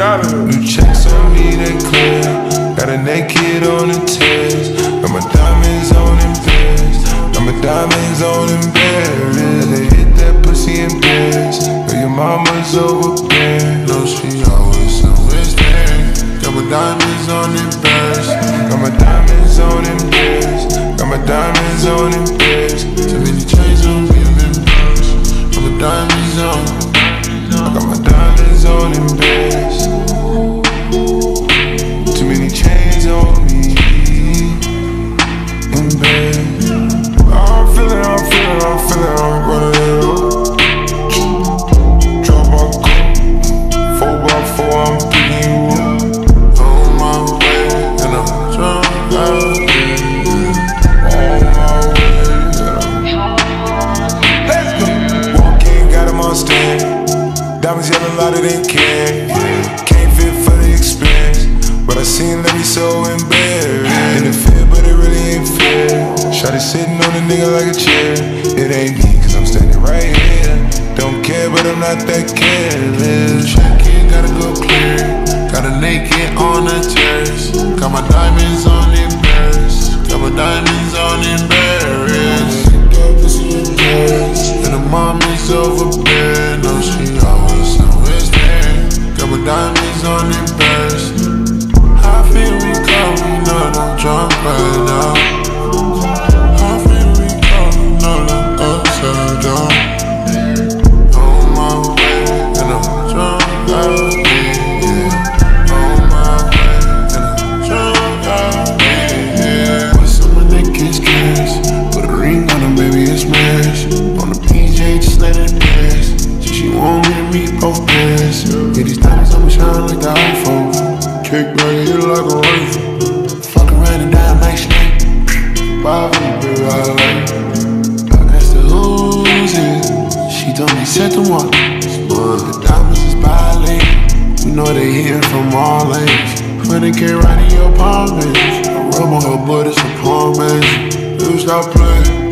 New checks on me, they clear. Got a naked on the test. Got my diamonds on them pairs. Got my diamonds on them bears. They hit that pussy in pairs. Girl, your mama's over there. No, she always there. Got my diamonds on them bears. Got my diamonds on them bears. Got my diamonds on them bears. Too many chains on me, got my diamonds on. Got my diamonds on them bears. Too many chains on me in bed. I'm feeling, I'm running it up. Drop my cup, 4x4, I'm picking you up. On my way, and I'm drunk out. On my way, and I'm let's go. Walk in, got him on stand. Diamonds yellow louder than can. Can't fit for the expense, but I seen let me so embarrassed. In the fit, but it really ain't fair. Shawty sitting on a nigga like a chair. It ain't me, cause I'm standing right here. Don't care, but I'm not that careless. Check it, gotta go clear. Got a naked on the terrace. Got my diamonds on the bears. Got my diamonds on the bears. And the mom is over there. No, she always there. Got my diamonds on the bears. I feel we go, we know I'm drunk right now. I feel we go, we know I'm upside down. On my way, and I'm drunk out here. On my way, and I'm drunk out here. Put some of that kiss. Put a ring on them, baby, it's marriage. On the PJ, just let it pass. She want me to meet both pairs. Yeah, these diamonds on me shine like the iPhone. Kick back, hit it like a rifle. Fuck around and die like snake. 500, baby, I like. I asked her who's it. She told me set the one. The diamonds is violent. We know they hitting from all lanes. 20K right in your palm, man. I rub on her butt, it's a palm, man. You stop playing.